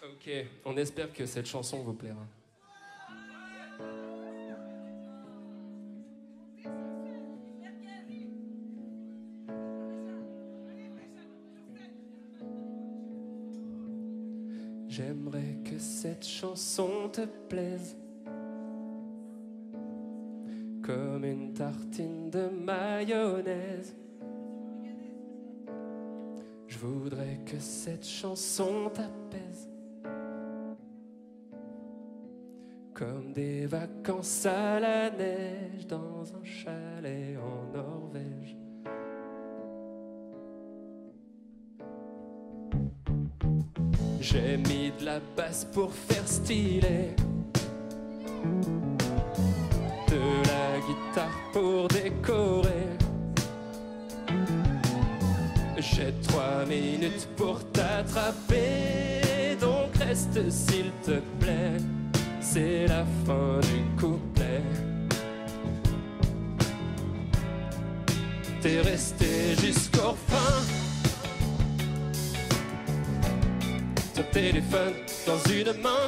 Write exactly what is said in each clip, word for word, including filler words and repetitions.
Ok, on espère que cette chanson vous plaira. J'aimerais que cette chanson te plaise comme une tartine de mayonnaise. Je voudrais que cette chanson t'apaise comme des vacances à la neige dans un chalet en Norvège. J'ai mis de la basse pour faire stylé, de la guitare pour décorer. J'ai trois minutes pour t'attraper, donc reste s'il te plaît, c'est la fin du couplet. T'es resté jusqu'au fin, ton téléphone dans une main.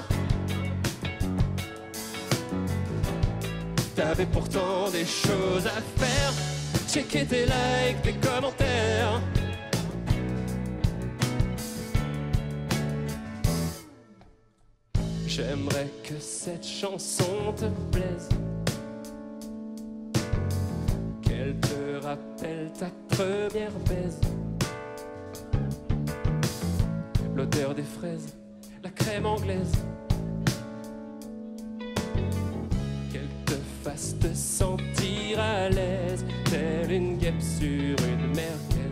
T'avais pourtant des choses à faire, checker tes likes, tes commentaires. J'aimerais que cette chanson te plaise, qu'elle te rappelle ta première baise. L'odeur des fraises, la crème anglaise, qu'elle te fasse te sentir à l'aise, telle une guêpe sur une merguez.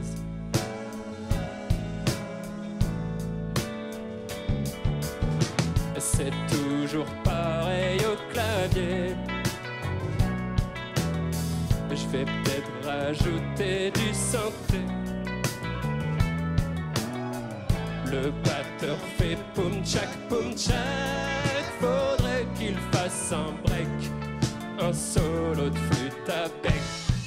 C'est toujours pareil au clavier. Je vais peut-être rajouter du synthé. Le batteur fait poum tchac poum tchac. Faudrait qu'il fasse un break, un solo de flûte à bec.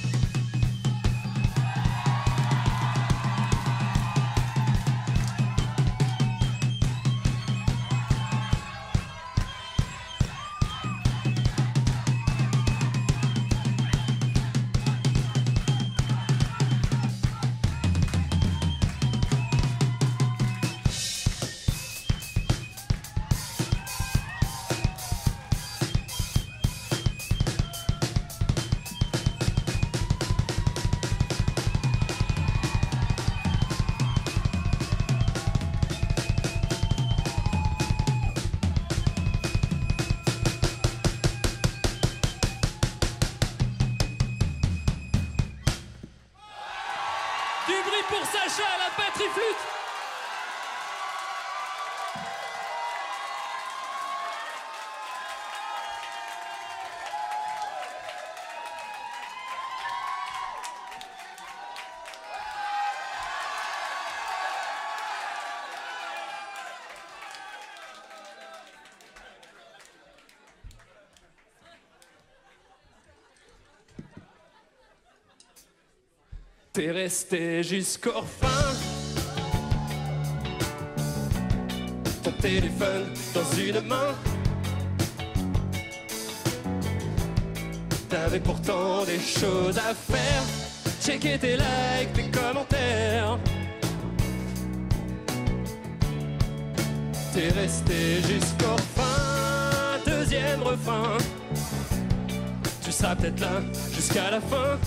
Du bruit pour Sacha à la batterie flûte. T'es resté jusqu'au fin, ton téléphone dans une main. T'avais pourtant des choses à faire, checker tes likes, tes commentaires. T'es resté jusqu'au fin, deuxième refrain. Tu seras peut-être là jusqu'à la fin.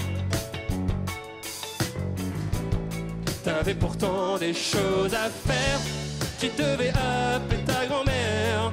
T'avais pourtant des choses à faire, tu devais appeler ta grand-mère.